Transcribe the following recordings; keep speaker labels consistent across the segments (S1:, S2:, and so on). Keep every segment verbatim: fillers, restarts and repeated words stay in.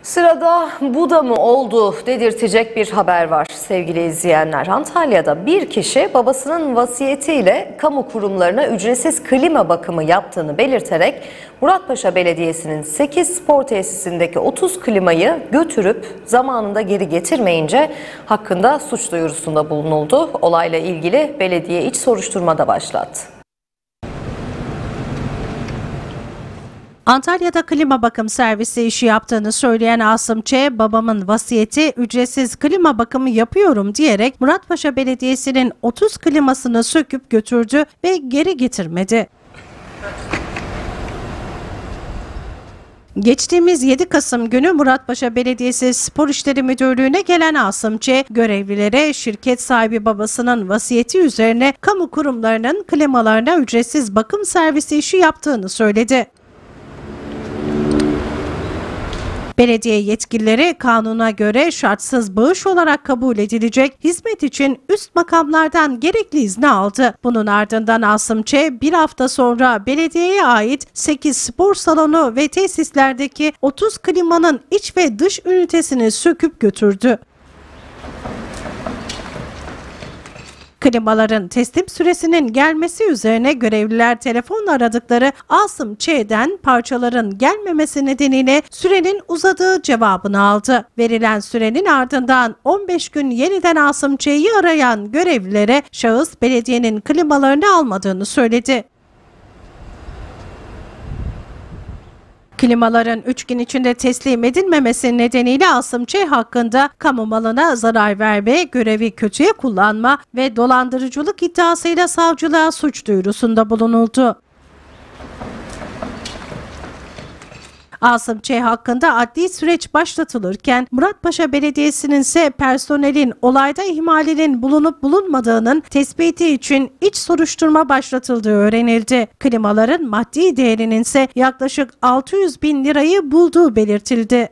S1: Sırada bu da mı oldu dedirtecek bir haber var sevgili izleyenler. Antalya'da bir kişi babasının vasiyetiyle kamu kurumlarına ücretsiz klima bakımı yaptığını belirterek Muratpaşa Belediyesi'nin sekiz spor tesisindeki otuz klimayı götürüp zamanında geri getirmeyince hakkında suç duyurusunda bulunuldu. Olayla ilgili belediye iç soruşturma da başlattı.
S2: Antalya'da klima bakım servisi işi yaptığını söyleyen Asım Ç, babamın vasiyeti ücretsiz klima bakımı yapıyorum diyerek Muratpaşa Belediyesi'nin otuz klimasını söküp götürdü ve geri getirmedi. Geçtiğimiz yedi Kasım günü Muratpaşa Belediyesi Spor İşleri Müdürlüğü'ne gelen Asım Ç, görevlilere şirket sahibi babasının vasiyeti üzerine kamu kurumlarının klimalarına ücretsiz bakım servisi işi yaptığını söyledi. Belediye yetkilileri kanuna göre şartsız bağış olarak kabul edilecek hizmet için üst makamlardan gerekli izni aldı. Bunun ardından Asım Ç bir hafta sonra belediyeye ait sekiz spor salonu ve tesislerdeki otuz klimanın iç ve dış ünitesini söküp götürdü. Klimaların teslim süresinin gelmesi üzerine görevliler telefonla aradıkları Asım Ç'den parçaların gelmemesi nedeniyle sürenin uzadığı cevabını aldı. Verilen sürenin ardından on beş gün yeniden Asım Ç'yi arayan görevlilere şahıs belediyenin klimalarını almadığını söyledi. Klimaların üç gün içinde teslim edilmemesi nedeniyle Asım Ç hakkında kamu malına zarar verme, görevi kötüye kullanma ve dolandırıcılık iddiasıyla savcılığa suç duyurusunda bulunuldu. Asım Ç hakkında adli süreç başlatılırken Muratpaşa Belediyesi'nin ise personelin olayda ihmalinin bulunup bulunmadığının tespiti için iç soruşturma başlatıldığı öğrenildi. Klimaların maddi değerinin ise yaklaşık altı yüz bin lirayı bulduğu belirtildi.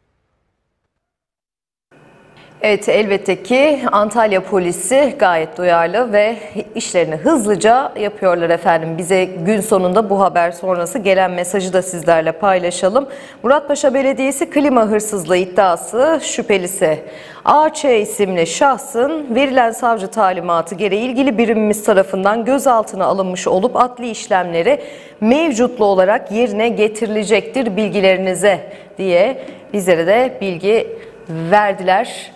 S1: Evet, elbette ki Antalya polisi gayet duyarlı ve işlerini hızlıca yapıyorlar efendim. Bize gün sonunda bu haber sonrası gelen mesajı da sizlerle paylaşalım. Muratpaşa Belediyesi klima hırsızlığı iddiası şüphelisi A Ç isimli şahsın verilen savcı talimatı gereği ilgili birimimiz tarafından gözaltına alınmış olup adli işlemleri mevcutlu olarak yerine getirilecektir bilgilerinize diye bizlere de bilgi verdiler.